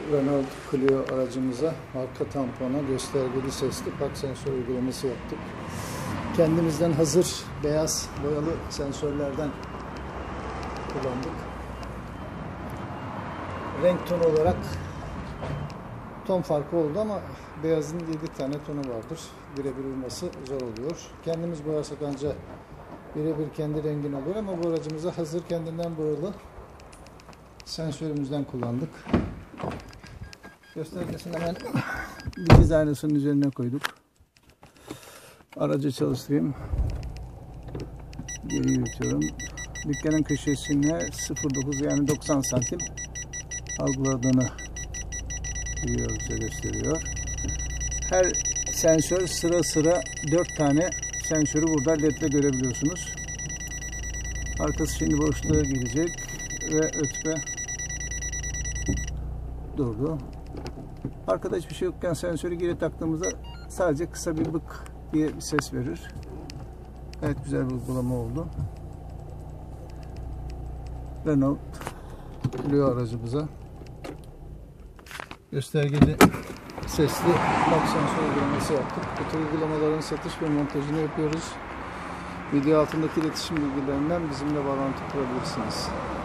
Renault Clio aracımıza marka tampona göstergeli sesli park sensör uygulaması yaptık. Kendimizden hazır beyaz boyalı sensörlerden kullandık. Renk tonu olarak ton farkı oldu ama beyazın 7 tane tonu vardır. Birebir uyması zor oluyor. Kendimiz boyarsak ancak birebir kendi rengini oluyor ama bu aracımıza hazır kendinden boyalı sensörümüzden kullandık. Göstergesini hemen dikiz aynasının üzerine koyduk. Aracı çalıştırayım. Geri yürütüyorum. Dükkanın köşesine 0.9 yani 90 santim algıladığını bize gösteriyor. Her sensör sıra sıra 4 tane sensörü burada ledle görebiliyorsunuz. Arkası şimdi boşluğa girecek ve ötme durdu. Arkada hiçbir şey yokken sensörü geri taktığımızda sadece kısa bir bık diye bir ses verir. Gayet güzel bir uygulama oldu. Renault Clio aracımıza göstergeli sesli park sensör uygulaması yaptık. Bu tür uygulamaların satış ve montajını yapıyoruz. Video altındaki iletişim bilgilerinden bizimle bağlantı kurabilirsiniz.